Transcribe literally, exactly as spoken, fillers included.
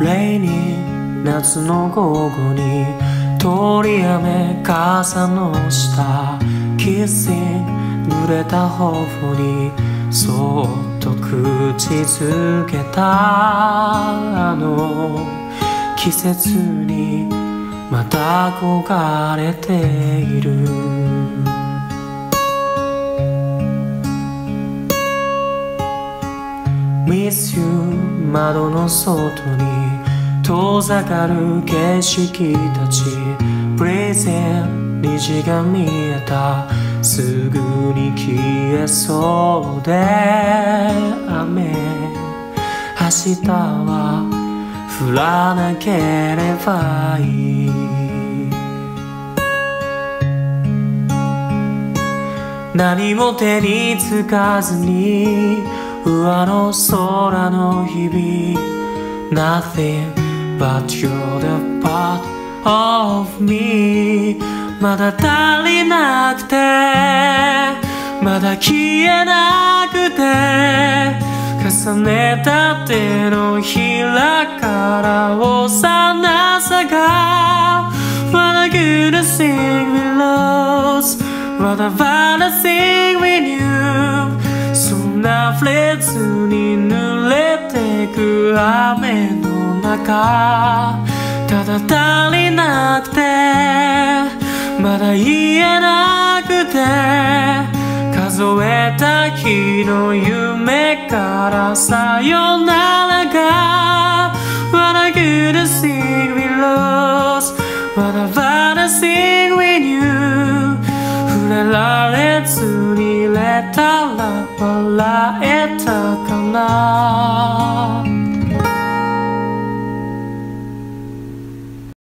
レイニー夏の午後に通り雨傘の下キッシン濡れた頬にそっと口づけたあの季節にまた憧れている。Miss you 窓の外に遠ざかる景色たち Breathing 虹が見えたすぐに消えそうで雨明日は降らなければいい。何も手につかずに上の空の日々 Nothing but you're the part of me まだ足りなくてまだ消えなくて重ねた手のひらから幼さが What a good thing we lost What a bad thing we knew そんな溢れずに濡れてく雨の中ただ足りなくてまだ言えなくて数えた日の夢からさよならが What a good thing we lost What a bad thing we knew 触れられずにいれたら笑えたかな